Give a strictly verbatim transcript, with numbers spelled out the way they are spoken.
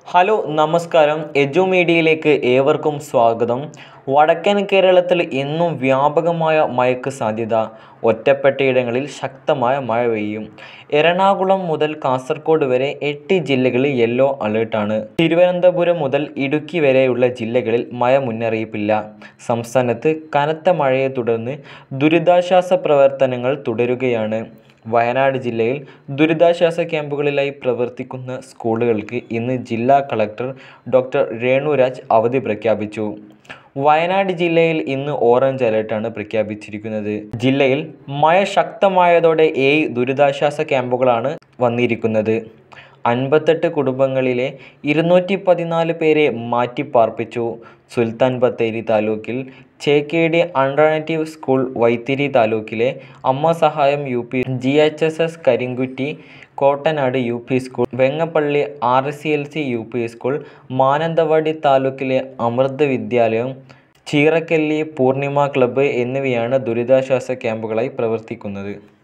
Hello നമസ്കാരം. എജു മീഡിയയിലേക്ക് ഏവർക്കും സ്വാഗതം. വടക്കൻ കേരളത്തിൽ ഇന്നും വ്യാപകമായ മഴയ്ക്ക് സാധ്യത. ഒറ്റപ്പെട്ടയിടങ്ങളിൽ ശക്തമായ മഴ പെയ്യും. എറണാകുളം മുതൽ കാസർഗോഡ് വരെ എട്ട് ജില്ലകളിൽ യെല്ലോ അലേർട്ടാണ്. തിരുവനന്തപുരം മുതൽ ഇടുക്കി വരെയുള്ള ജില്ലകളിൽ മഴ മുന്നറിയിപ്പില്ല. സംസ്ഥാനത്ത് കനത്ത മഴയെ തുടർന്ന് ദുരിതാശ്വാസ പ്രവർത്തനങ്ങൾ തുടരുകയാണ്. വയനാട് ജില്ലയിൽ ദുരിതാശ്വാസ ക്യാമ്പുകളിലായി പ്രവർത്തിക്കുന്ന സ്കൂളുകൾക്ക് ഇന്ന് ജില്ലാ കളക്ടർ ഡോക്ടർ രേണുരാജ് അവധി പ്രഖ്യാപിച്ചു. വയനാട് ജില്ലയിൽ ഇന്ന് ഓറഞ്ച് അലേർട്ടാണ് പ്രഖ്യാപിച്ചിരിക്കുന്നത്. ജില്ലയിൽ മഴ ശക്തമായതോടെ ഏഴ് ദുരിതാശ്വാസ ക്യാമ്പുകളാണ് വന്നിരിക്കുന്നത്. അൻപത്തെട്ട് കുടുംബങ്ങളിലെ ഇരുന്നൂറ്റി പതിനാല് പേരെ മാറ്റിപ്പാർപ്പിച്ചു. സുൽത്താൻ ബത്തേരി താലൂക്കിൽ ചേക്കേടി അൾട്ടർനേറ്റീവ് സ്കൂൾ, വൈത്തിരി താലൂക്കിലെ അമ്മ സഹായം U P, G H S S Karinkutty Kottanad U P school, Vengappally R C L C U P school, Mananthavady താലൂക്കിലെ അമൃത് വിദ്യാലയം, ചീറക്കല്ലി പൂർണിമ ക്ലബ്ബ് എന്നിവയാണ് ദുരിതാശ്വാസ ക്യാമ്പുകളായി പ്രവർത്തിക്കുന്നത്.